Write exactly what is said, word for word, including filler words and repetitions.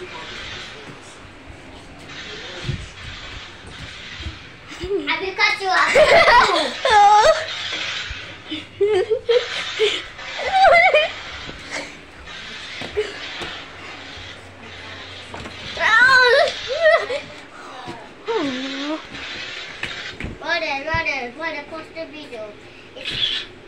I will cut you off. Mother, mother, mother, post the video. It's